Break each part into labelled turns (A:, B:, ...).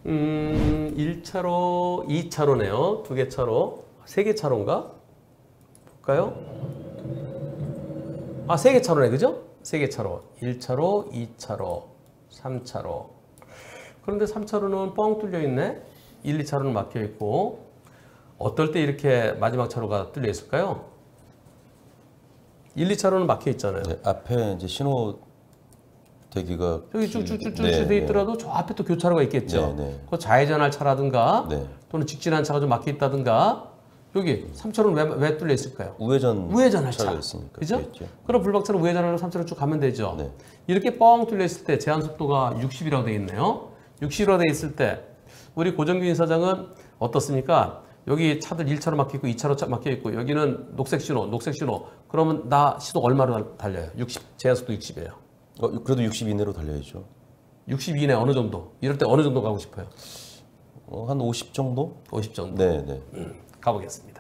A: 1차로, 2차로네요. 두 개 차로. 세 개 차로인가? 볼까요? 아, 세 개 차로네. 그죠? 세 개 차로. 1차로, 2차로, 3차로. 그런데 3차로는 뻥 뚫려 있네. 1, 2차로는 막혀 있고. 어떨 때 이렇게 마지막 차로가 뚫려 있을까요? 1, 2차로는 막혀 있잖아요.
B: 네, 앞에 이제 신호 대기가
A: 여기 쭉쭉쭉쭉 돼 있더라도 저 앞에 또 교차로가 있겠죠. 그 좌회전할 차라든가 또는 직진한 차가 좀 막혀 있다든가. 여기 3차로는 왜 뚫려 있을까요? 우회전할 차.
B: 있으니까.
A: 그죠? 그럼 불박차로 우회전하려고 3차로 쭉 가면 되죠. 이렇게 뻥 뚫려 있을 때 제한 속도가 60이라고 되어 있네요. 60이라고 되어 있을 때 우리 고정균 이사장은 어떻습니까? 여기 차들 1차로 막혀 있고 2차로 막혀 있고 여기는 녹색 신호. 그러면 나 시속 얼마로 달려요? 60, 제한 속도 60이에요.
B: 그래도 60 이내로 달려야죠.
A: 60 이내 어느 정도? 이럴 때 어느 정도 가고 싶어요?
B: 한 50 정도?
A: 50 정도?
B: 네.
A: 가보겠습니다.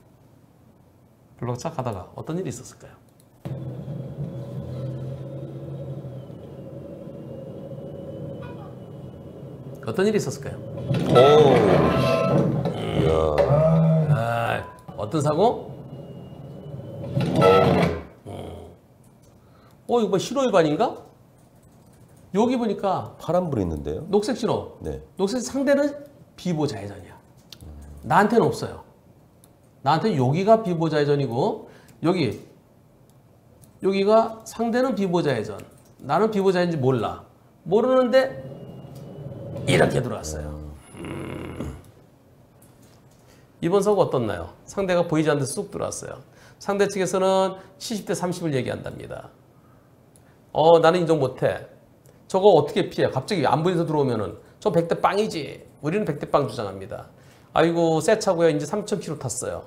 A: 불박차 가다가 어떤 일이 있었을까요? 어떤 일이 있었을까요? 이야. 어떤 사고? 이거 뭐 신호 위반인가? 여기 보니까
B: 파란불이 있는데요.
A: 녹색 신호.
B: 네.
A: 녹색 상대는 비보 좌회전이야. 나한테는 없어요. 나한테는 여기가 비보 좌회전이고 여기가 상대는 비보 좌회전. 나는 비보 좌회전인지 몰라. 모르는데 이렇게 들어왔어요. 이번 사고 어떻나요? 상대가 보이지 않는 데서 쑥 들어왔어요. 상대 측에서는 70대 30을 얘기한답니다. 나는 인정 못해. 저거 어떻게 피해? 갑자기 안 보이면서 들어오면은 저 100대 빵이지. 우리는 100대 빵 주장합니다. 아이고 새 차고요. 이제 3,000km 탔어요.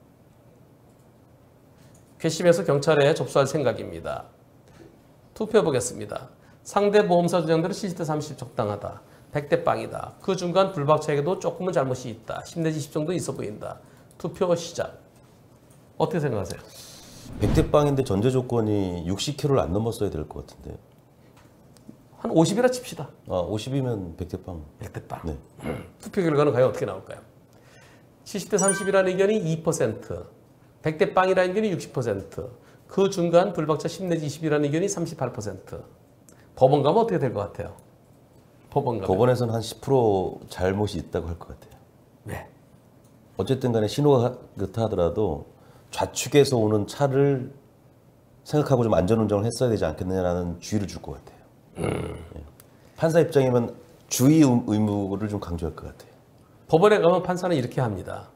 A: 괘씸해서 경찰에 접수할 생각입니다. 투표해 보겠습니다. 상대 보험사 주장대로 70대 30 적당하다. 100대 빵이다. 그 중간 불박차에게도 조금은 잘못이 있다. 10 내지 10 정도 있어 보인다. 투표 시작. 어떻게 생각하세요?
B: 100대 빵인데 전제 조건이 60km를 안 넘었어야 될 것 같은데.
A: 한 50이라 칩시다.
B: 50이면 100대 빵.
A: 100대 빵.
B: 네.
A: 투표 결과는 과연 어떻게 나올까요? 70대 30이라는 의견이 2%, 100대 빵이라는 의견이 60%, 그 중간 불박차 10 내지 20이라는 의견이 38%. 법원 가면 어떻게 될 것 같아요?
B: 법원에서는 한 10% 잘못이 있다고 할 것 같아요.
A: 왜?
B: 어쨌든 간에 신호가 그렇다 하더라도 좌측에서 오는 차를 생각하고 좀 안전운전을 했어야 되지 않겠느냐라는 주의를 줄 것 같아요. 판사 입장이면 주의 의무를 좀 강조할 것 같아요.
A: 법원에 가면 판사는 이렇게 합니다.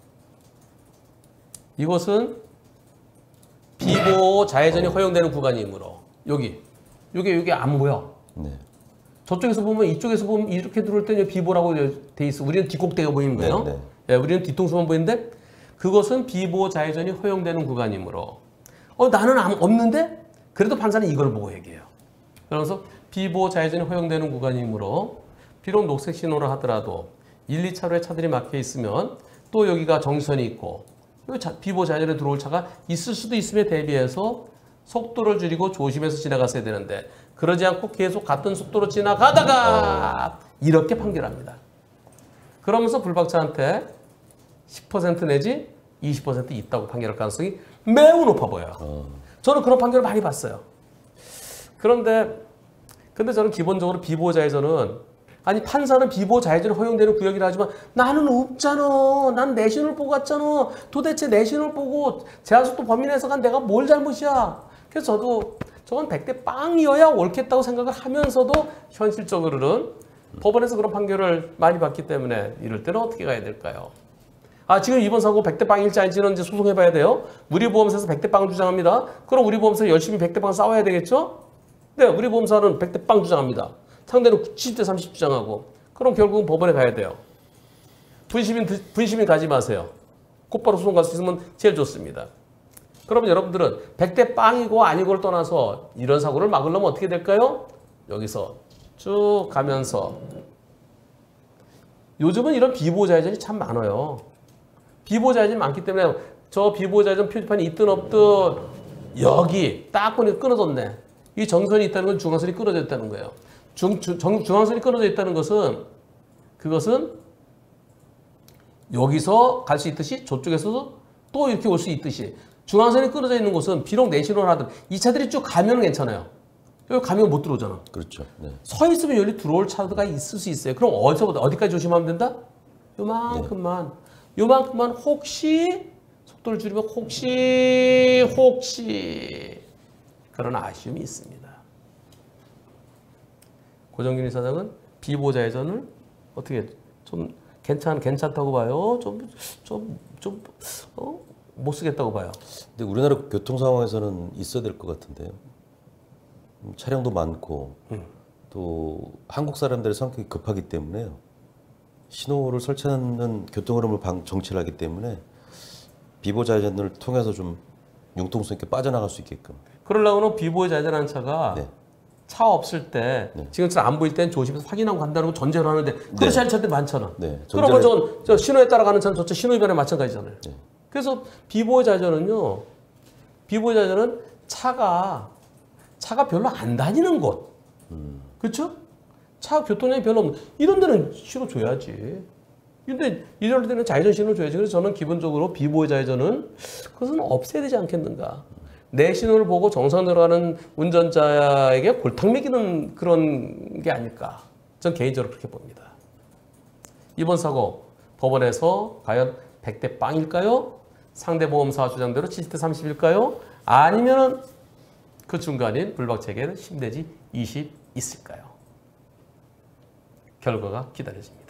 A: 이곳은 비보 좌회전이 허용되는 구간이므로 여기 안 보여.
B: 네.
A: 저쪽에서 보면 이쪽에서 보면 이렇게 들어올 때는 비보라고 돼 있어. 우리는 뒷꼭대가 보이는 거예요.
B: 네.
A: 예, 우리는 뒤통수만 보이는데 그것은 비보 좌회전이 허용되는 구간이므로 나는 없는데 그래도 판사는 이걸 보고 얘기해요. 그러면서 비보 좌회전이 허용되는 구간이므로 비록 녹색 신호를 하더라도 1, 2차로에 차들이 막혀 있으면 또 여기가 정선이 있고 비보 좌회전에 들어올 차가 있을 수도 있음에 대비해서 속도를 줄이고 조심해서 지나갔어야 되는데 그러지 않고 계속 같은 속도로 지나가다가 이렇게 판결합니다. 그러면서 불박차한테 10% 내지 20% 있다고 판결할 가능성이 매우 높아 보여요. 저는 그런 판결을 많이 봤어요. 근데 저는 기본적으로 비보 좌회전은 판사는 비보 좌회전이 허용되는 구역이라 하지만 나는 없잖아. 난 내신을 보고 갔잖아. 도대체 내신을 보고 제한속도 범위 내에서 간 내가 뭘 잘못이야. 그래서 저도 저건 100대 빵이어야 옳겠다고 생각을 하면서도 현실적으로는 법원에서 그런 판결을 많이 받기 때문에 이럴 때는 어떻게 가야 될까요? 지금 이번 사고 100대 빵일지 아닌지는 이제 소송해봐야 돼요. 우리 보험사에서 100대 빵을 주장합니다. 그럼 우리 보험사 열심히 100대 빵 싸워야 되겠죠? 네, 우리 보험사는 100대 빵 주장합니다. 상대는 70대 30 주장하고. 그럼 결국은 법원에 가야 돼요. 분시민 가지 마세요. 곧바로 소송 갈 수 있으면 제일 좋습니다. 그러면 여러분들은 100대 빵이고 아니고를 떠나서 이런 사고를 막으려면 어떻게 될까요? 여기서 쭉 가면서 요즘은 이런 비보 좌회전이 참 많아요. 비보 좌회전이 많기 때문에 저 비보 좌회전 표지판이 있든 없든 여기 딱 보니까 끊어졌네. 이 정선이 있다는 건 중앙선이 끊어져 있다는 거예요. 중앙선이 끊어져 있다는 것은 그것은 여기서 갈 수 있듯이 저쪽에서도 또 이렇게 올 수 있듯이 중앙선이 끊어져 있는 곳은 비록 내신호를 하든 이 차들이 쭉 가면 괜찮아요. 여기 가면 못 들어오잖아.
B: 그렇죠. 네.
A: 서 있으면 여기 들어올 차가 있을 수 있어요. 그럼 어디서부터 어디까지 조심하면 된다? 요만큼만. 요만큼만 혹시 속도를 줄이면 혹시 그런 아쉬움이 있습니다. 고정균 이사장은 비보좌회전을 어떻게 좀 괜찮다고 봐요? 못 쓰겠다고 봐요.
B: 근데 우리나라 교통 상황에서는 있어야 될 것 같은데요. 차량도 많고 또 한국 사람들의 성격이 급하기 때문에요. 신호를 설치하는 교통 흐름을 정치를 하기 때문에 비보좌회전을 통해서 좀 융통성 있게 빠져나갈 수 있게끔.
A: 그러려고는 비보좌회전하는 차가
B: 네.
A: 차 없을 때 지금처럼 안 보일 땐 조심해서 확인하고 간다는 거 전제로 하는데 그렇지 않은 차들이 많잖아.
B: 네.
A: 그러면 저건 저 신호에 따라가는 차는 저차 신호위반에 마찬가지잖아요.
B: 네.
A: 그래서 비보좌회전은요. 비보좌회전은 차가 별로 안 다니는 곳. 그렇죠? 차 교통량이 별로 없는 이런 데는 신호 줘야지. 근데 이럴 때는 좌회전 신호 줘야지. 그래서 저는 기본적으로 비보좌회전은 그것은 없애야 되지 않겠는가. 내 신호를 보고 정상으로 가는 운전자에게 골탕 먹이는 그런 게 아닐까. 전 개인적으로 그렇게 봅니다. 이번 사고 법원에서 과연 100대 빵일까요? 상대 보험사 주장대로 70대 30일까요? 아니면 그 중간인 불박체계는 10 내지 20 있을까요? 결과가 기다려집니다.